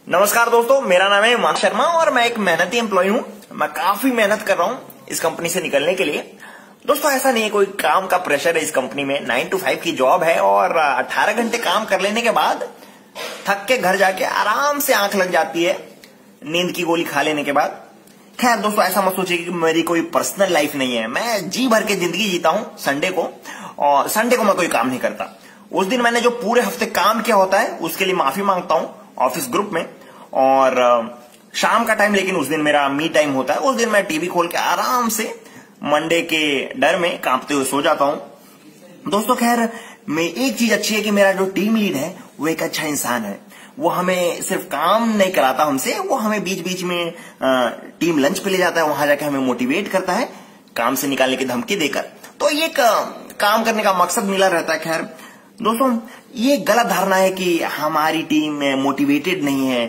नमस्कार दोस्तों, मेरा नाम है शर्मा और मैं एक मेहनती एम्प्लॉय हूँ। मैं काफी मेहनत कर रहा हूँ इस कंपनी से निकलने के लिए। दोस्तों ऐसा नहीं है कोई काम का प्रेशर है इस कंपनी में। 9 to 5 की जॉब है और 18 घंटे काम कर लेने के बाद थक के घर जाके आराम से आंख लग जाती है नींद की गोली खा लेने के बाद। खैर दोस्तों, ऐसा मत सोचिए कि मेरी कोई पर्सनल लाइफ नहीं है। मैं जी भर के जिंदगी जीता हूँ संडे को, और संडे को मैं कोई काम नहीं करता। उस दिन मैंने जो पूरे हफ्ते काम किया होता है उसके लिए माफी मांगता हूँ ऑफिस ग्रुप में। और शाम का टाइम लेकिन उस दिन मेरा मी टाइम होता है। उस दिन मैं टीवी खोल के आराम से मंडे के डर में कांपते हुए सो जाता हूं। दोस्तों खैर, मैं एक चीज अच्छी है कि मेरा जो टीम लीड है वो एक अच्छा इंसान है। वो हमें सिर्फ काम नहीं कराता हमसे, वो हमें बीच बीच में टीम लंच पे ले जाता है, वहां जाके हमें मोटिवेट करता है काम से निकालने की धमकी देकर। तो ये काम करने का मकसद मिला रहता है। खैर दोस्तों, ये गलत धारणा है कि हमारी टीम मोटिवेटेड नहीं है,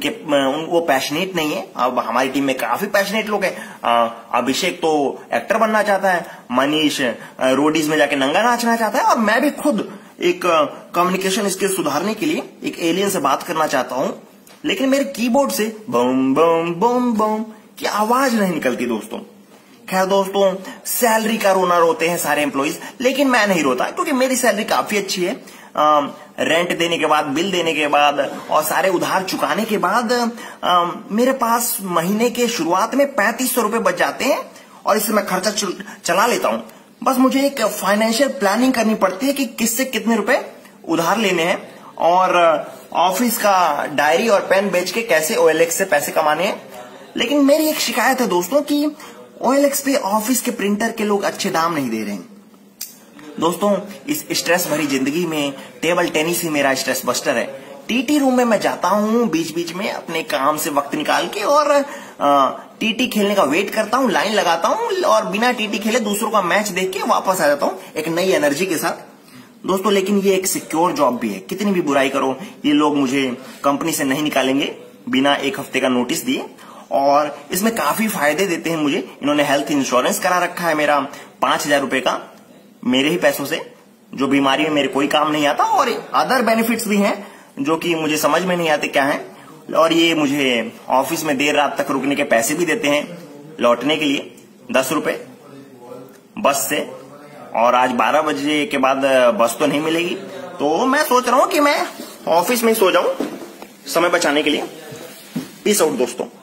वो पैशनेट नहीं है। अब हमारी टीम में काफी पैशनेट लोग हैं। अभिषेक तो एक्टर बनना चाहता है, मनीष रोडीज में जाके नंगा नाचना चाहता है, और मैं भी खुद एक कम्युनिकेशन स्किल सुधारने के लिए एक एलियन से बात करना चाहता हूं, लेकिन मेरे कीबोर्ड से बम बम बम बम की आवाज नहीं निकलती दोस्तों। खैर दोस्तों, सैलरी का रोना रोते हैं सारे एम्प्लॉइज, लेकिन मैं नहीं रोता क्योंकि मेरी सैलरी काफी अच्छी है। रेंट देने के बाद, बिल देने के बाद और सारे उधार चुकाने के बाद मेरे पास महीने के शुरुआत में 3500 रुपए बच जाते हैं, और इससे मैं खर्चा चला लेता हूं। बस मुझे एक फाइनेंशियल प्लानिंग करनी पड़ती है कि किससे कितने रुपए उधार लेने हैं, और ऑफिस का डायरी और पेन बेच के कैसे OLX से पैसे कमाने हैं। लेकिन मेरी एक शिकायत है दोस्तों कि OLX पे ऑफिस के प्रिंटर के लोग अच्छे दाम नहीं दे रहे हैं। दोस्तों, इस स्ट्रेस भरी जिंदगी में टेबल टेनिस ही मेरा स्ट्रेस बस्टर है। टीटी रूम में मैं जाता हूँ बीच बीच में अपने काम से वक्त निकाल के, और टीटी खेलने का वेट करता हूँ, लाइन लगाता हूँ, और बिना टीटी खेले दूसरों का मैच देख के वापस आ जाता हूँ एक नई एनर्जी के साथ। दोस्तों लेकिन ये एक सिक्योर जॉब भी है। कितनी भी बुराई करो, ये लोग मुझे कंपनी से नहीं निकालेंगे बिना एक हफ्ते का नोटिस दिए, और इसमें काफी फायदे देते हैं मुझे। इन्होंने हेल्थ इंश्योरेंस करा रखा है मेरा 5000 रुपए का, मेरे ही पैसों से, जो बीमारी में मेरे कोई काम नहीं आता, और अदर बेनिफिट्स भी हैं जो कि मुझे समझ में नहीं आते क्या है। और ये मुझे ऑफिस में देर रात तक रुकने के पैसे भी देते हैं लौटने के लिए, 10 रुपए बस से। और आज 12 बजे के बाद बस तो नहीं मिलेगी, तो मैं सोच रहा हूं कि मैं ऑफिस में ही सो जाऊं समय बचाने के लिए। पीस आउट दोस्तों।